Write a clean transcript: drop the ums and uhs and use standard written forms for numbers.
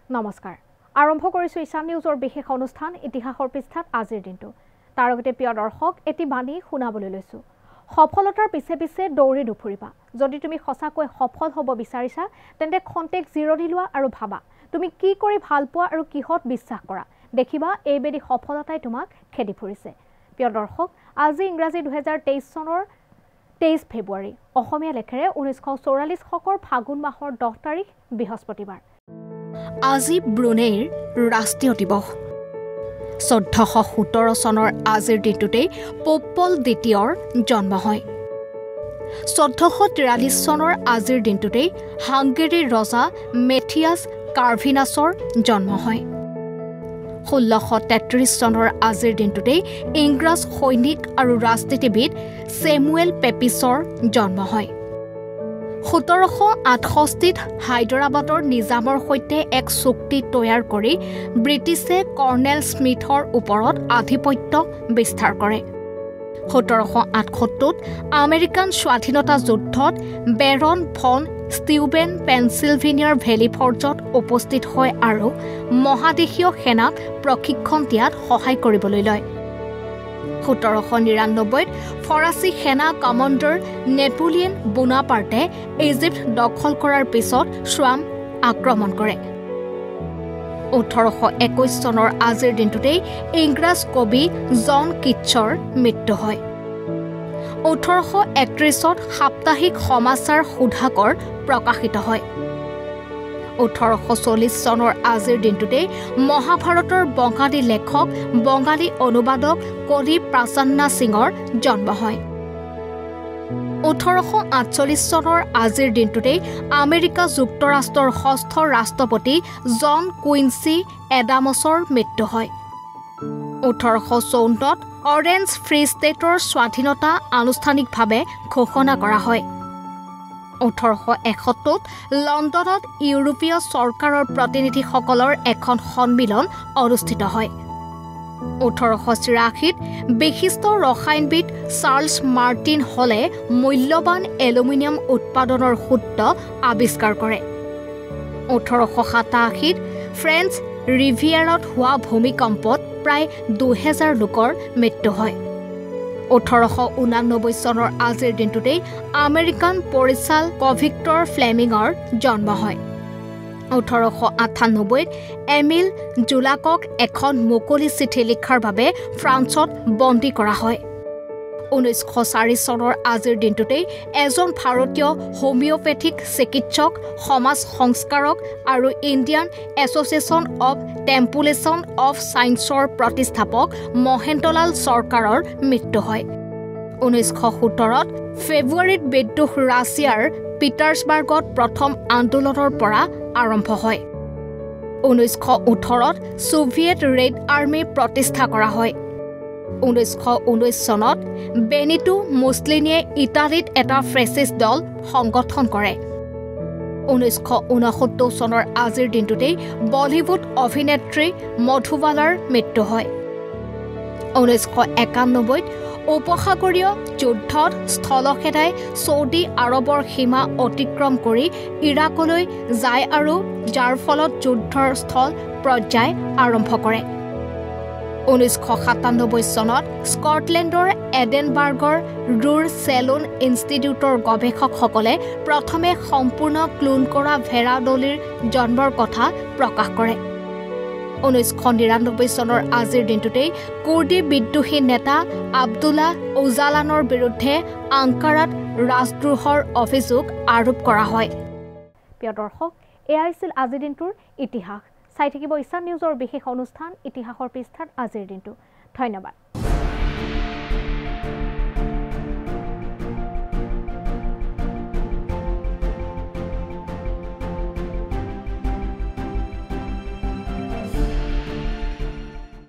নমস্কাৰ আৰম্ভ কৰিছো ঈশান নিউজৰ বিশেষ অনুষ্ঠান ইতিহাসৰ পৃষ্ঠাত আজিৰ দিনটো তাৰ আগতে প্ৰিয় দৰ্শক এটি বাণী শুনাবলৈ লৈছো সফলতাৰ পিছে পিছে দৌৰি নুফুৰিবা যদি তুমি সঁচাকৈ সফল হ'ব বিচাৰিছা তেন্তে খন্তেক জিৰণি লোৱা আৰু ভাবা তুমি কি কৰি ভাল পোৱা আৰু কিহত বিশ্বাস কৰা দেখিবা এইবেদি সফলতাই তোমাক খেদি ফুৰিছে প্ৰিয় দৰ্শক আজি ইংৰাজী 2023 চনৰ 23 ফেব্ৰুৱাৰী অসমীয়া লেখেৰে 1944 শকৰ ফাগুন মাহৰ 10 তাৰিখ বৃহস্পতিবাৰ আজি ব্ৰুনেইৰ ৰাষ্ট্ৰীয় দিৱস 1417 চনৰ আজিৰ দিনটোতে পোপ পল দ্বিতীয়ৰ জন্ম হয় 1443 চনৰ আজিৰ দিনটোতে হাংগেৰীৰ ৰজা মেথিয়াছ কাৰ্ভিনাছৰ জন্ম হয় 1633 চনৰ আজিৰ দিনটোতে ইংৰাজ সৈনিক আৰু ৰাজনীতিবিদ চেমুৱেল পেপিছৰ জন্ম হয় 1768 হায়দৰাবাদৰ নিজামৰ সৈতে এক চুক্তি তৈয়াৰ কৰি ব্ৰিটিছে কৰ্নেল স্মিথৰ ওপৰত আধিপত্য বিস্তাৰ কৰে 1768 আমেৰিকান স্বাধীনতা যুদ্ধত বেৰন ফন ষ্টিউবেন পেনচিলভেনিয়াৰ ভেলি ফৰ্জত উপস্থিত হয় আৰু মহাদেশীয় সেনাক প্ৰশিক্ষণ দিয়াত সহায় কৰিবলৈ লয় 1799 ফৰাচী সেনা কমাণ্ডাৰ নেপোলিয়ন বোনাপাৰ্টে ইজিপ্ত দখল কৰাৰ পিছত শ্বাম আক্ৰমণ কৰে 1821 চনৰ আজিৰ দিনটোতে ইংৰাজ কবি জন কিটছৰ মৃত্যু হয় 1831ত সাপ্তাহিক সমাচাৰ সুধাকৰ প্ৰকাশিত হয় 1840 চনৰ আজিৰ দিনটোতে মহাভাৰতৰ বঙালী লেখক বঙালী অনুবাদক কলি প্ৰাচান্না সিঙৰ জন্ম হয় 1848 চনৰ আজিৰ দিনটোতে আমেৰিকা যুক্তৰাষ্ট্ৰৰ ষষ্ঠ ৰাষ্ট্ৰপতি জন কুইন্সি এডামছৰ মৃত্যু হয় 1854ত অৰেঞ্জ ফ্ৰী ষ্টেটৰ স্বাধীনতা আনুষ্ঠানিকভাৱে ঘোষণা কৰা হয় 1871ত লণ্ডনত ইউৰোপীয় চৰকাৰৰ প্ৰতিনিধিসকলৰ এখন সন্মিলন অনুষ্ঠিত হয় 1884ত বিশিষ্ট ৰসায়নবিদ চাৰ্লছ মাৰ্টিন হলে মূল্যৱান এলুমিনিয়াম উৎপাদনৰ সূত্ৰ আৱিষ্কাৰ কৰে 1887ত ফ্ৰেঞ্চ ৰিভিয়েৰত হোৱা ভূমিকম্পত প্ৰায় 2000 লোকৰ মৃত্যু হয় 1889 চনৰ আজিৰ দিনটোতে আমেৰিকান পৰিচালক ভিক্টৰ ফ্লেমিঙৰ জন্ম হয় 1898ত এমিল জুলাকক এখন মুকলি চিঠি লিখাৰ বাবে ফ্ৰান্সত বন্দী কৰা হয় 1904 চনৰ আজিৰ দিনটোতে এজন ভাৰতীয় হোমিওপেথিক চিকিৎসক সমাজ সংস্কাৰক আৰু ইণ্ডিয়ান এছ'চিয়েশ্যন অৱ টেম্পুলেশ্যন অৱ ছায়েন্সৰ প্ৰতিষ্ঠাপক মহেন্দ্ৰলাল চৰকাৰৰ মৃত্যু হয় 1917ত ফেব্ৰুৱাৰীত বিদ্ৰোহ ৰাছিয়াৰ পিটাৰ্ছবাৰ্গত প্ৰথম আন্দোলনৰ পৰা আৰম্ভ হয় 1918ত ছোভিয়েট ৰেড আৰ্মি প্ৰতিষ্ঠা কৰা হয় 1919 চনত বেনিটো মুছলিনিয়ে ইটালীত এটা ফ্ৰেচিষ্ট দল সংগঠন কৰে 1969 চনৰ আজিৰ দিনটোতে বলিউড অভিনেত্ৰী মধুবালাৰ মৃত্যু হয় 1991ত উপসাগৰীয় যুদ্ধত স্থলসেনাই ছৌদি আৰবৰ সীমা অতিক্ৰম কৰি ইৰাকলৈ যায় আৰু যাৰ ফলত যুদ্ধৰ স্থল পৰ্যায় আৰম্ভ কৰে 1997 চনত স্কটলেণ্ডৰ এডেনবাৰ্গৰ ৰুৰ চেলুন ইনষ্টিটিউটৰ গৱেষকসকলে প্ৰথমে সম্পূৰ্ণ ক্লোন কৰা ভেড়াদলিৰ জন্মৰ কথা প্ৰকাশ কৰে 1999 চনৰ আজিৰ দিনটোতে কুৰ্দি বিদ্ৰোহী নেতা আব্দুল্লাহ ওজালানৰ বিৰুদ্ধে আংকাৰাত ৰাজদ্ৰোহৰ অভিযোগ আৰোপ কৰা হয় প্ৰিয় দৰ্শক এয়া আছিল আজিৰ দিনটোৰ ইতিহাস চাই থাকিব ঈশান নিউজৰ বিশেষ অনুষ্ঠান ইতিহাসৰ পৃষ্ঠাত আজিৰ দিনটো ধন্যবাদ